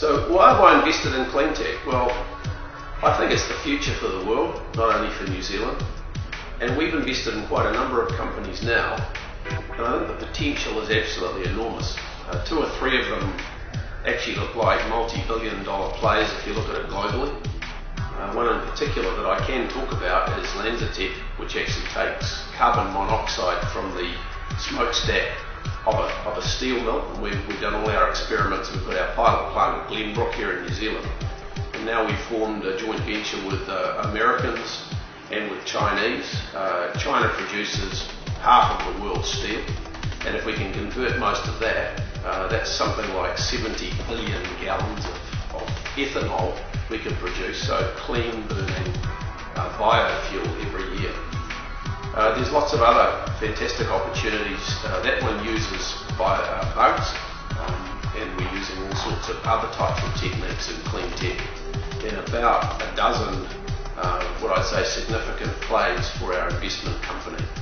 So why have I invested in cleantech? Well, I think it's the future for the world, not only for New Zealand. And we've invested in quite a number of companies now, and I think the potential is absolutely enormous. Two or three of them actually look like multi-billion-dollar plays if you look at it globally. One in particular that I can talk about is LanzaTech, which actually takes carbon monoxide from the smokestack of a steel mill. And we've done all our experiments. We've got our pilot plant at Glenbrook here in New Zealand. And now we've formed a joint venture with Americans and with Chinese. China produces half of the world's steel. And if we can convert most of that, that's something like 70 billion gallons of ethanol we can produce, so clean burning biofuel every year. There's lots of other fantastic opportunities. That one uses bugs, and we're using all sorts of other types of techniques in clean tech in about a dozen, what I'd say, significant plays for our investment company.